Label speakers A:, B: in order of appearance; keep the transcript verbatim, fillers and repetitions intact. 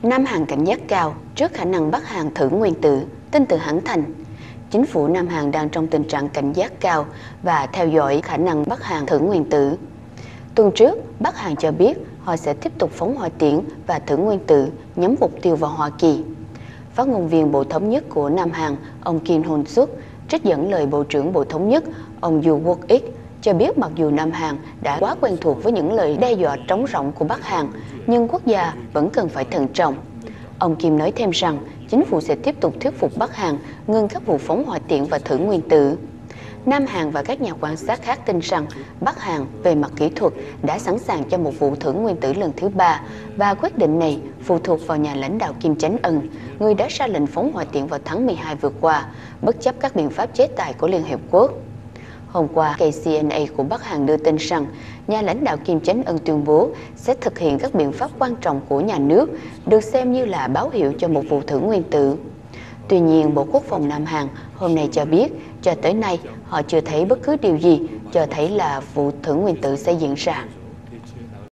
A: Nam Hàn cảnh giác cao trước khả năng Bắc Hàn thử nguyên tử, tin từ hãng Thành. Chính phủ Nam Hàn đang trong tình trạng cảnh giác cao và theo dõi khả năng Bắc Hàn thử nguyên tử. Tuần trước, Bắc Hàn cho biết họ sẽ tiếp tục phóng hỏa tiễn và thử nguyên tử nhắm mục tiêu vào Hoa Kỳ. Phát ngôn viên Bộ Thống nhất của Nam Hàn, ông Kim Hon Suk, trích dẫn lời Bộ trưởng Bộ Thống nhất, ông Yoo Wook-ik, cho biết mặc dù Nam Hàn đã quá quen thuộc với những lời đe dọa trống rỗng của Bắc Hàn, nhưng quốc gia vẫn cần phải thận trọng. Ông Kim nói thêm rằng chính phủ sẽ tiếp tục thuyết phục Bắc Hàn ngừng các vụ phóng hỏa tiễn và thử nguyên tử. Nam Hàn và các nhà quan sát khác tin rằng Bắc Hàn về mặt kỹ thuật đã sẵn sàng cho một vụ thử nguyên tử lần thứ ba và quyết định này phụ thuộc vào nhà lãnh đạo Kim Chánh Ân, người đã ra lệnh phóng hỏa tiễn vào tháng mười hai vừa qua, bất chấp các biện pháp chế tài của Liên Hiệp Quốc. Hôm qua, K C N A của Bắc Hàn đưa tin rằng nhà lãnh đạo Kim Chánh Ân tuyên bố sẽ thực hiện các biện pháp quan trọng của nhà nước, được xem như là báo hiệu cho một vụ thử nguyên tử. Tuy nhiên, Bộ Quốc phòng Nam Hàn hôm nay cho biết, cho tới nay họ chưa thấy bất cứ điều gì cho thấy là vụ thử nguyên tử sẽ diễn ra.